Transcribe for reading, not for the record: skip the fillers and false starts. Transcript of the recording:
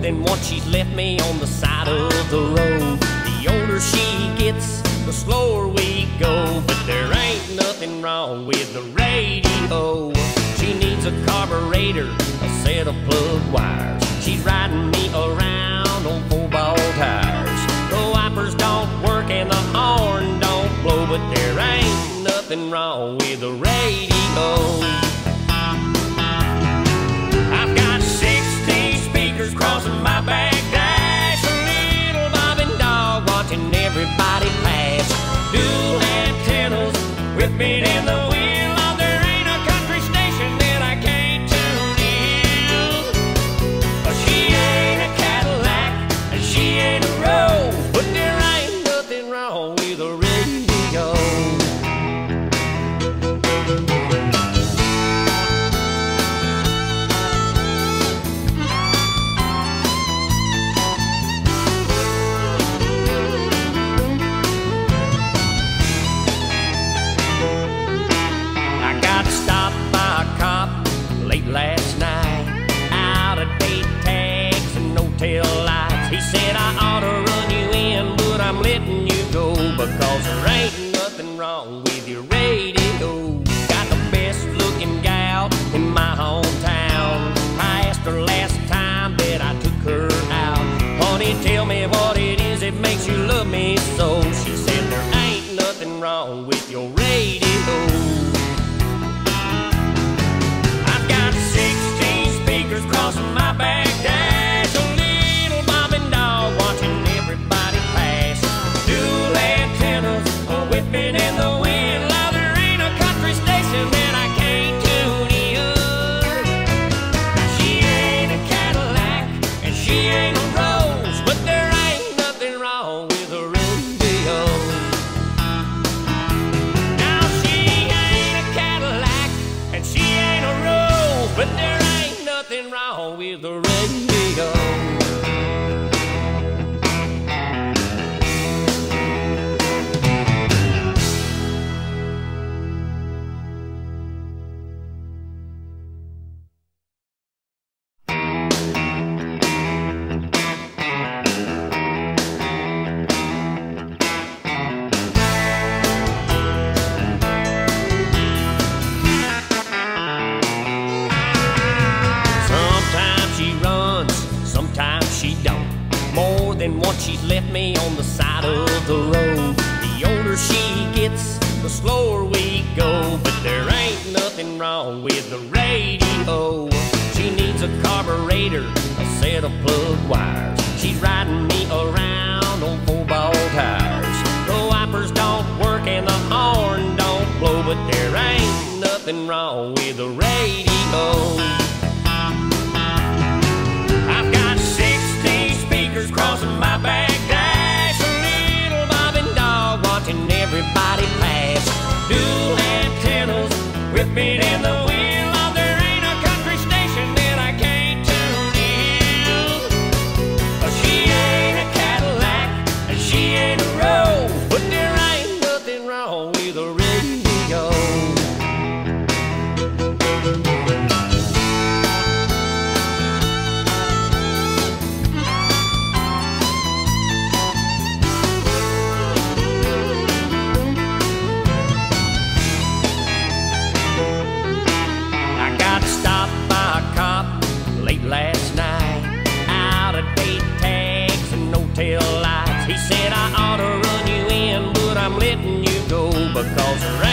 than once she's left me on the side of the road. The older she gets, the slower we go, but there ain't nothing wrong with the radio. She needs a carburetor, a set of plug wires. She's riding me around on 4-ball tires. The wipers don't work and the horn don't blow, but there ain't nothing wrong with the radio. I've got 60 speakers crossing my back dash, a little bobbing dog watching everybody pass. Dual antennas whipping in the wind. Oh, there ain't a country station that I can't tune in. She ain't a Cadillac and she ain't a Rose, but there ain't nothing wrong with a radio. Last night, out of date tags and no tail lights. He said I ought to run you in, but I'm letting you go, because there ain't nothing wrong with your radio. Got the best looking gal in my hometown. I asked her last time that I took her out, honey, tell me what it is that makes you love me so. She said there ain't nothing wrong with your radio. Crossing my back dash, a little bobbing dog watching everybody pass. Dual antennas whipping in the wind. Now there ain't a country station that I can't tune in. She ain't a Cadillac and she ain't a Rose, but there ain't nothing wrong with a radio. Now she ain't a Cadillac and she ain't a Rose, but there ain't nothing wrong with the radio. More than once she's left me on the side of the road. The older she gets, the slower we go, but there ain't nothing wrong with the radio. She needs a carburetor, a set of plug wires. She's riding me around on 4-ball tires. The wipers don't work and the horn don't blow, but there ain't nothing wrong with the radio. Crossing my back dash, a little bobbing dog watching everybody pass. Dual antennas whipping in the wind. Oh, there ain't a country station that I can't tune in. She ain't a Cadillac and she ain't a Rose, but there ain't nothing wrong with a radio. Last night, out of date tags and no tail lights. He said I ought to run you in, but I'm letting you go, because